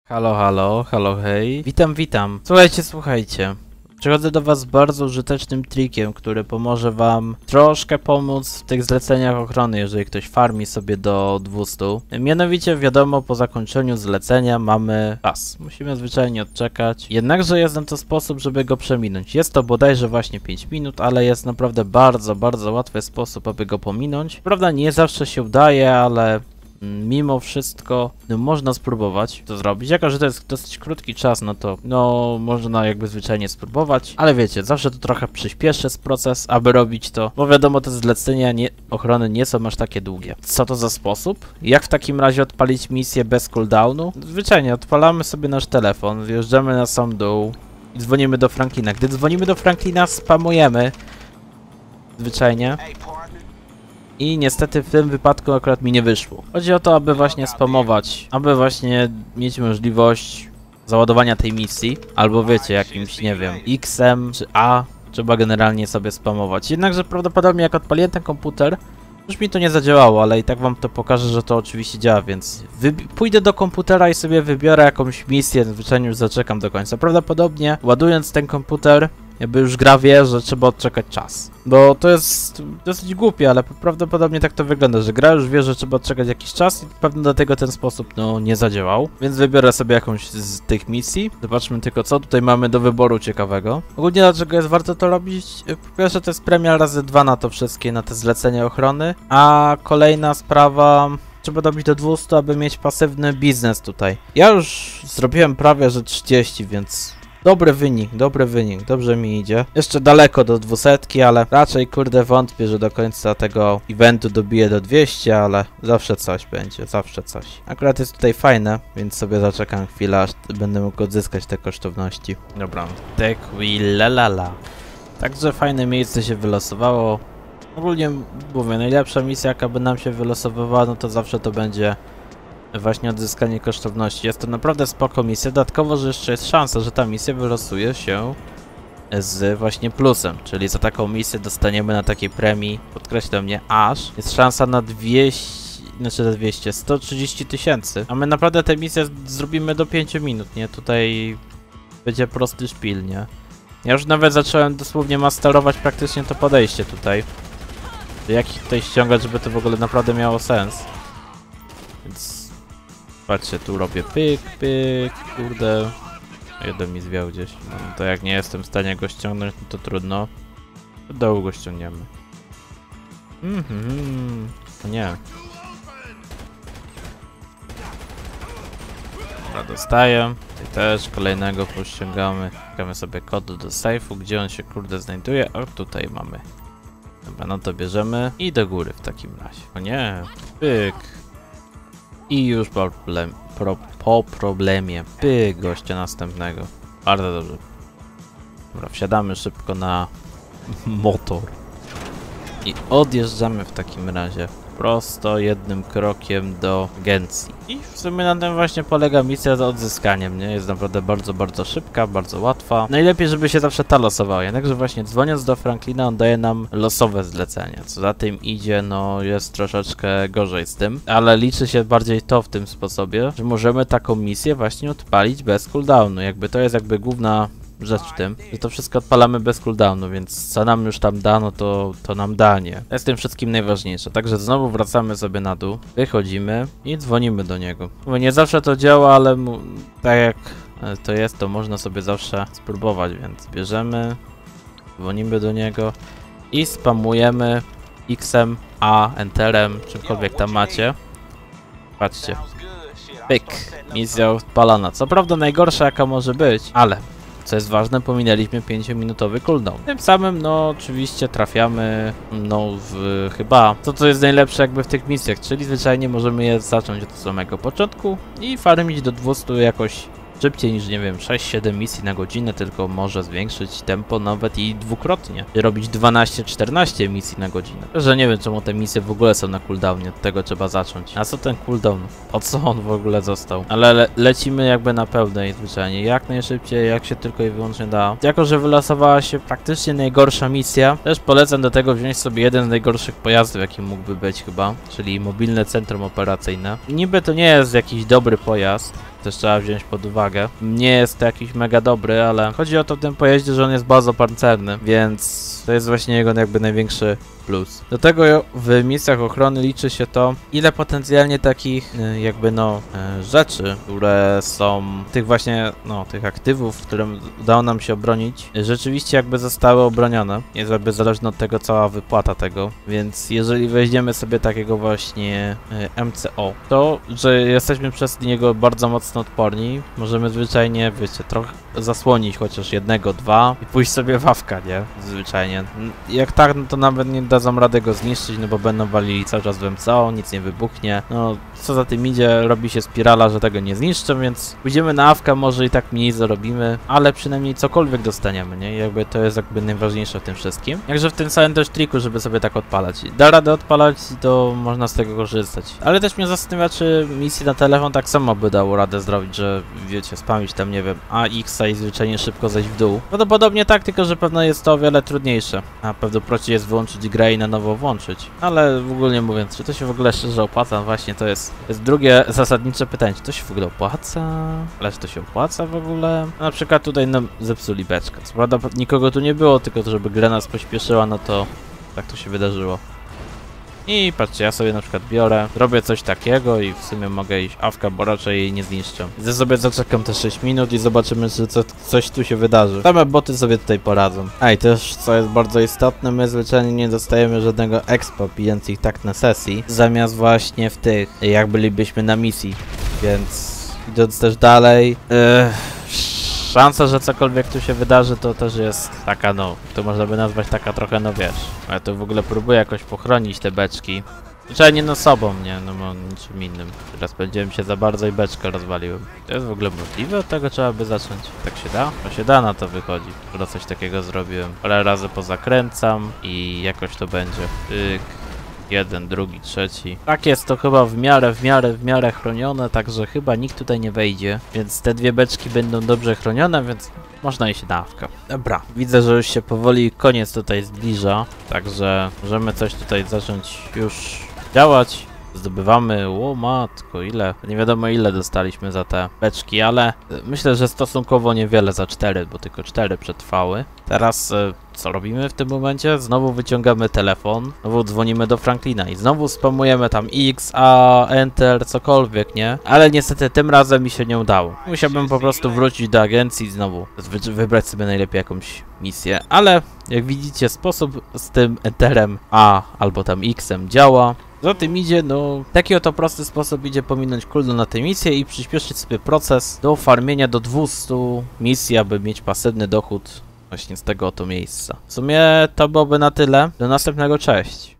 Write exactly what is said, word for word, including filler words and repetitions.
Halo, halo, halo, hej. Witam, witam. Słuchajcie, słuchajcie. Przychodzę do was z bardzo użytecznym trikiem, który pomoże wam troszkę pomóc w tych zleceniach ochrony, jeżeli ktoś farmi sobie do dwustu. Mianowicie, wiadomo, po zakończeniu zlecenia mamy czas. Musimy zwyczajnie odczekać. Jednakże jest na to sposób, żeby go przeminąć. Jest to bodajże właśnie pięć minut, ale jest naprawdę bardzo, bardzo łatwy sposób, aby go pominąć. Prawda, nie zawsze się udaje, ale mimo wszystko no, można spróbować to zrobić. Jako że to jest dosyć krótki czas, no to no można jakby zwyczajnie spróbować. Ale wiecie, zawsze to trochę przyspieszy proces, aby robić to. Bo wiadomo, te zlecenia nie, ochrony nie są aż takie długie. Co to za sposób? Jak w takim razie odpalić misję bez cooldownu? Zwyczajnie odpalamy sobie nasz telefon, wjeżdżamy na sam dół i dzwonimy do Franklina. Gdy dzwonimy do Franklina, spamujemy. Zwyczajnie. I niestety w tym wypadku akurat mi nie wyszło. Chodzi o to, aby właśnie spamować, aby właśnie mieć możliwość załadowania tej misji, albo wiecie, jakimś, nie wiem, X-em czy A, trzeba generalnie sobie spamować. Jednakże prawdopodobnie jak odpaliłem ten komputer, już mi to nie zadziałało, ale i tak wam to pokażę, że to oczywiście działa, więc pójdę do komputera i sobie wybiorę jakąś misję, zwyczajnie już zaczekam do końca. Prawdopodobnie ładując ten komputer, jakby już gra wie, że trzeba odczekać czas. Bo to jest dosyć głupie, ale prawdopodobnie tak to wygląda, że gra już wie, że trzeba odczekać jakiś czas i pewnie dlatego ten sposób no nie zadziałał. Więc wybiorę sobie jakąś z tych misji. Zobaczmy tylko, co tutaj mamy do wyboru ciekawego. Ogólnie dlaczego jest warto to robić? Po pierwsze, to jest premia razy dwa na to wszystkie, na te zlecenia ochrony. A kolejna sprawa, trzeba dobić do dwustu, aby mieć pasywny biznes tutaj. Ja już zrobiłem prawie, że trzydzieści, więc dobry wynik, dobry wynik, dobrze mi idzie. Jeszcze daleko do dwusetki, ale raczej kurde wątpię, że do końca tego eventu dobiję do dwieście, ale zawsze coś będzie, zawsze coś. Akurat jest tutaj fajne, więc sobie zaczekam chwilę, aż będę mógł odzyskać te kosztowności. Dobra, tequila. Także fajne miejsce się wylosowało. Ogólnie mówię, najlepsza misja jaka by nam się wylosowywała, no to zawsze to będzie właśnie odzyskanie kosztowności. Jest to naprawdę spoko misja, dodatkowo, że jeszcze jest szansa, że ta misja wylosuje się z właśnie plusem, czyli za taką misję dostaniemy na takiej premii, podkreślam mnie, aż jest szansa na dwieście, znaczy na dwieście, sto trzydzieści tysięcy, a my naprawdę tę misję zrobimy do pięciu minut, nie? Tutaj będzie prosty szpil, nie? Ja już nawet zacząłem dosłownie masterować praktycznie to podejście tutaj. Jak ich tutaj ściągać, żeby to w ogóle naprawdę miało sens. Więc patrzcie, tu robię pyk, pyk, kurde. Jeden mi zwiał gdzieś. No to jak nie jestem w stanie go ściągnąć, no to trudno. Do dołu go ściągniemy. Mhm, to nie. Dobra, dostaję. Tutaj też kolejnego pościągamy. Ściągamy sobie kod do sejfu, gdzie on się kurde znajduje. O, tutaj mamy. Dobra, no to bierzemy i do góry w takim razie. O nie, pyk. I już po, problem, pro, po problemie. Pyk, gościa następnego. Bardzo dobrze. Dobra, wsiadamy szybko na motor. I odjeżdżamy w takim razie prosto jednym krokiem do agencji. I w sumie na tym właśnie polega misja z odzyskaniem, nie? Jest naprawdę bardzo, bardzo szybka, bardzo łatwa. Najlepiej, żeby się zawsze ta losowała. Jednakże właśnie dzwoniąc do Franklina, on daje nam losowe zlecenie. Co za tym idzie, no jest troszeczkę gorzej z tym. Ale liczy się bardziej to w tym sposobie, że możemy taką misję właśnie odpalić bez cooldownu. Jakby to jest jakby główna rzecz w tym, że to wszystko odpalamy bez cooldownu, więc co nam już tam da, no to, to nam da, nie. To jest tym wszystkim najważniejsze. Także znowu wracamy sobie na dół, wychodzimy i dzwonimy do niego. Bo nie zawsze to działa, ale mu, tak jak to jest, to można sobie zawsze spróbować, więc bierzemy, dzwonimy do niego i spamujemy X-em, A, Enterem, czymkolwiek tam macie. Patrzcie. Pyk. Misja odpalona. Co prawda najgorsza jaka może być, ale co jest ważne, pominęliśmy pięciominutowy cooldown. Tym samym, no oczywiście trafiamy, no w chyba to, co jest najlepsze jakby w tych misjach, czyli zwyczajnie możemy je zacząć od samego początku i farmić do dwustu jakoś szybciej niż, nie wiem, sześć siedem misji na godzinę, tylko może zwiększyć tempo nawet i dwukrotnie. I robić dwanaście czternaście misji na godzinę. Że nie wiem, czemu te misje w ogóle są na cooldownie, od tego trzeba zacząć. A co ten cooldown? Po co on w ogóle został? Ale le lecimy jakby na pełnej zwyczajnie, jak najszybciej, jak się tylko i wyłącznie da. Jako, że wylosowała się praktycznie najgorsza misja, też polecam do tego wziąć sobie jeden z najgorszych pojazdów, jaki mógłby być chyba, czyli mobilne centrum operacyjne. Niby to nie jest jakiś dobry pojazd, też trzeba wziąć pod uwagę. Nie jest to jakiś mega dobry, ale chodzi o to w tym pojeździe, że on jest bardzo pancerny, więc to jest właśnie jego jakby największy plus. Do tego w misjach ochrony liczy się to, ile potencjalnie takich jakby no rzeczy, które są tych właśnie, no tych aktywów, które udało nam się obronić, rzeczywiście jakby zostały obronione. Jest jakby zależne od tego cała wypłata tego, więc jeżeli weźmiemy sobie takiego właśnie M C O, to, że jesteśmy przez niego bardzo mocno odporni, możemy zwyczajnie, wiecie, trochę zasłonić chociaż jednego, dwa i pójść sobie w awka, nie? Zwyczajnie. Jak tak, no to nawet nie dadzą radę go zniszczyć, no bo będą walili cały czas w M C O, nic nie wybuchnie. No, co za tym idzie, robi się spirala, że tego nie zniszczą, więc pójdziemy na awka, może i tak mniej zarobimy, ale przynajmniej cokolwiek dostaniemy, nie? I jakby to jest jakby najważniejsze w tym wszystkim. Jakże w tym samym też triku, żeby sobie tak odpalać. Da radę odpalać, to można z tego korzystać. Ale też mnie zastanawia, czy misji na telefon tak samo by dało radę zrobić, że wiecie, spamić tam, nie wiem, A X i zwyczajnie szybko zejść w dół. Prawdopodobnie tak, tylko że pewno jest to o wiele trudniejsze. A pewno prościej jest wyłączyć grę i na nowo włączyć. Ale ogólnie mówiąc, czy to się w ogóle szczerze opłaca? Właśnie to jest, to jest drugie zasadnicze pytanie, czy to się w ogóle opłaca? Ale czy to się opłaca w ogóle? Na przykład tutaj nam zepsuli beczkę. Co prawda nikogo tu nie było, tylko to, żeby gra nas pośpieszyła, no to tak to się wydarzyło. I patrzcie, ja sobie na przykład biorę, robię coś takiego i w sumie mogę iść awka, bo raczej jej nie zniszczę. Ja sobie zaczekam te sześć minut i zobaczymy, czy co, coś tu się wydarzy. Same boty sobie tutaj poradzą. A i też, co jest bardzo istotne, my zwyczajnie nie dostajemy żadnego expa, pijąc ich tak na sesji, zamiast właśnie w tych, jak bylibyśmy na misji. Więc idąc też dalej, yy, szansa, że cokolwiek tu się wydarzy, to też jest taka, no, to można by nazwać taka trochę, no wiesz. Ja tu w ogóle próbuję jakoś pochronić te beczki. Zwyczajnie nie no sobą, nie, no bo niczym innym. Teraz będziemy się za bardzo i beczkę rozwaliłem. To jest w ogóle możliwe? Od tego trzeba by zacząć. Tak się da? To się da, na to wychodzi. Skoro coś takiego zrobiłem. Parę razy pozakręcam i jakoś to będzie. Tyk. Jeden, drugi, trzeci. Tak jest to chyba w miarę, w miarę, w miarę chronione, także chyba nikt tutaj nie wejdzie. Więc te dwie beczki będą dobrze chronione, więc można iść na awkę. Dobra, widzę, że już się powoli koniec tutaj zbliża, także możemy coś tutaj zacząć już działać. Zdobywamy, o matko, ile, nie wiadomo ile dostaliśmy za te beczki, ale myślę, że stosunkowo niewiele za cztery, bo tylko cztery przetrwały. Teraz co robimy w tym momencie? Znowu wyciągamy telefon, znowu dzwonimy do Franklina i znowu spamujemy tam X, A, Enter, cokolwiek, nie? Ale niestety tym razem mi się nie udało. Musiałbym po prostu wrócić do agencji i znowu wy wybrać sobie najlepiej jakąś misję, ale jak widzicie sposób z tym Enterem A albo tam X-em działa. Za tym idzie, no, taki oto prosty sposób idzie pominąć cooldown na tę misję i przyspieszyć sobie proces do farmienia do dwustu misji, aby mieć pasywny dochód właśnie z tego oto miejsca. W sumie to byłoby na tyle. Do następnego, cześć!